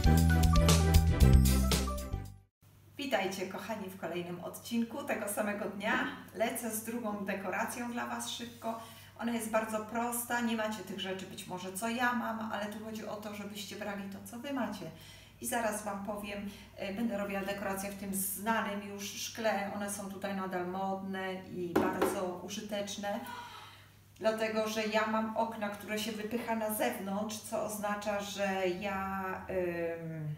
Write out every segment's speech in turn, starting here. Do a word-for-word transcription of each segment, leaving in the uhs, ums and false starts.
Witajcie kochani w kolejnym odcinku tego samego dnia. Lecę z drugą dekoracją dla Was szybko. Ona jest bardzo prosta, nie macie tych rzeczy być może co ja mam, ale tu chodzi o to, żebyście brali to co Wy macie. I zaraz Wam powiem, będę robiła dekoracje w tym znanym już szkle. One są tutaj nadal modne i bardzo użyteczne. Dlatego, że ja mam okna, które się wypycha na zewnątrz, co oznacza, że ja ym,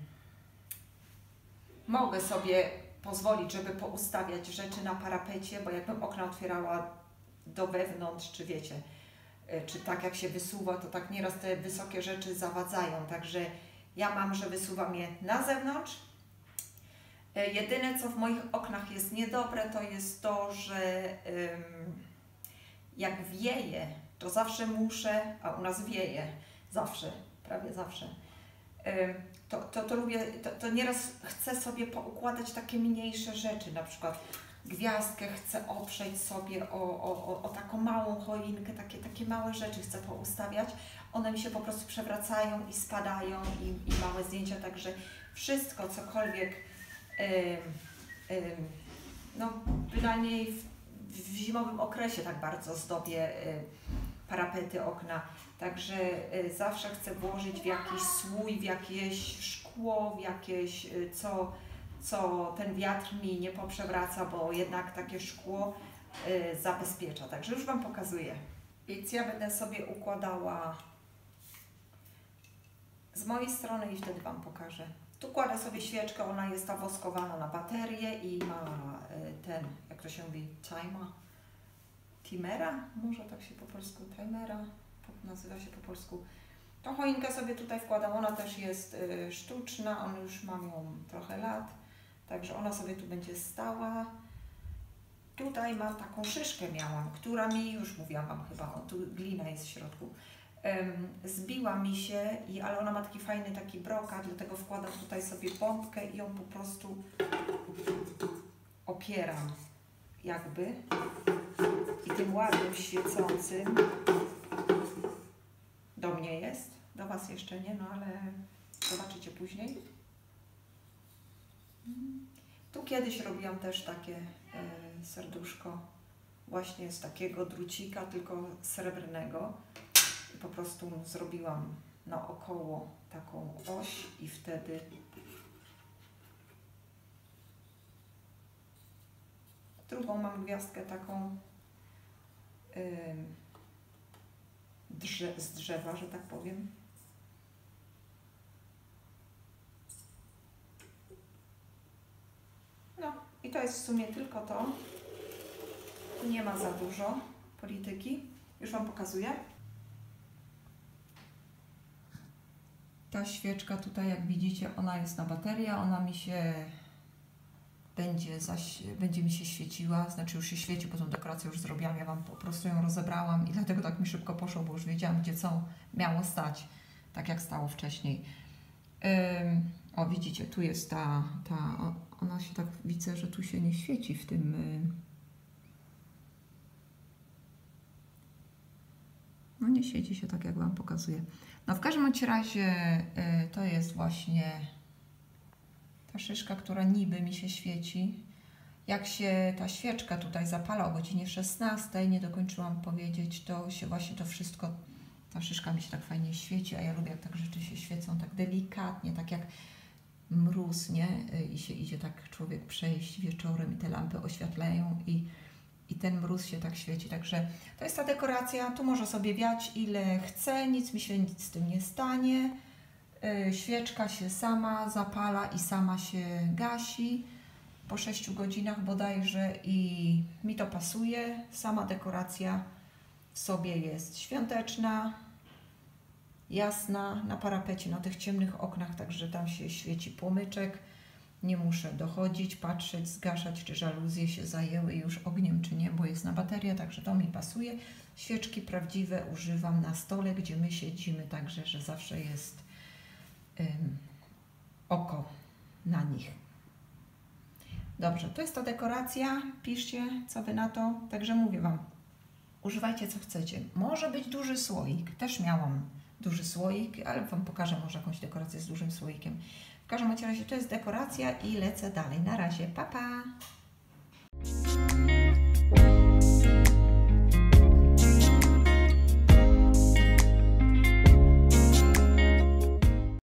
mogę sobie pozwolić, żeby poustawiać rzeczy na parapecie, bo jakbym okna otwierała do wewnątrz, czy wiecie, czy tak jak się wysuwa, to tak nieraz te wysokie rzeczy zawadzają. Także ja mam, że wysuwam je na zewnątrz. Jedyne, co w moich oknach jest niedobre, to jest to, że ym, jak wieje, to zawsze muszę, a u nas wieje, zawsze, prawie zawsze, to, to, to lubię, to, to nieraz chcę sobie poukładać takie mniejsze rzeczy, na przykład gwiazdkę chcę oprzeć sobie o, o, o taką małą choinkę, takie, takie małe rzeczy chcę poustawiać, one mi się po prostu przewracają i spadają i, i małe zdjęcia, także wszystko, cokolwiek, ym, ym, no bynajmniej w w zimowym okresie tak bardzo zdobię y, parapety, okna, także y, zawsze chcę włożyć w jakiś słój, w jakieś szkło, w jakieś, y, co, co ten wiatr mi nie poprzewraca, bo jednak takie szkło y, zabezpiecza. Także już Wam pokazuję. Więc ja będę sobie układała z mojej strony i wtedy Wam pokażę. Tu kładę sobie świeczkę, ona jest ta woskowana na baterię i ma ten, jak to się mówi, timer, timera, może tak się po polsku, timera, nazywa się po polsku. Tą choinkę sobie tutaj wkładam, ona też jest y, sztuczna, on już mam ją trochę lat, także ona sobie tu będzie stała. Tutaj mam taką szyszkę miałam, która mi, już mówiłam Wam chyba, o, tu glina jest w środku. Um, zbiła mi się, i, ale ona ma taki fajny taki brokat, dlatego wkładam tutaj sobie pompkę i ją po prostu opieram jakby i tym ładnym świecącym do mnie jest, do Was jeszcze nie, no ale zobaczycie później. Tu kiedyś robiłam też takie y, serduszko właśnie z takiego drucika, tylko srebrnego. Po prostu zrobiłam naokoło taką oś i wtedy drugą mam gwiazdkę taką yy, drze z drzewa, że tak powiem. No i to jest w sumie tylko to. Tu nie ma za dużo polityki. Już Wam pokazuję. Ta świeczka tutaj, jak widzicie, ona jest na baterię, ona mi się będzie, zaś, będzie mi się świeciła, znaczy już się świeci, bo tą dekorację już zrobiłam, ja Wam po prostu ją rozebrałam i dlatego tak mi szybko poszło, bo już wiedziałam, gdzie co miało stać, tak jak stało wcześniej. Ym, o, widzicie, tu jest ta, ta, ona się tak, widzę, że tu się nie świeci w tym... No nie świeci się tak, jak Wam pokazuję. No w każdym razie y, to jest właśnie ta szyszka, która niby mi się świeci. Jak się ta świeczka tutaj zapala o godzinie szesnastej, nie dokończyłam powiedzieć, to się właśnie to wszystko, ta szyszka mi się tak fajnie świeci, a ja lubię, jak tak rzeczy się świecą tak delikatnie, tak jak mróz, nie? I się idzie tak człowiek przejść wieczorem i te lampy oświatlają i I ten mróz się tak świeci, także to jest ta dekoracja, tu może sobie wiać ile chce, nic mi się nic z tym nie stanie. Yy, świeczka się sama zapala i sama się gasi po sześciu godzinach bodajże i mi to pasuje. Sama dekoracja w sobie jest świąteczna, jasna, na parapecie, na tych ciemnych oknach, także tam się świeci płomyczek. Nie muszę dochodzić, patrzeć, zgaszać, czy żaluzje się zajęły już ogniem, czy nie, bo jest na baterię, także to mi pasuje. Świeczki prawdziwe używam na stole, gdzie my siedzimy, także że zawsze jest um, oko na nich. Dobrze, to jest ta dekoracja. Piszcie, co Wy na to. Także mówię Wam, używajcie co chcecie. Może być duży słoik, też miałam duży słoik, ale Wam pokażę może jakąś dekorację z dużym słoikiem. W każdym razie to jest dekoracja i lecę dalej. Na razie, pa pa!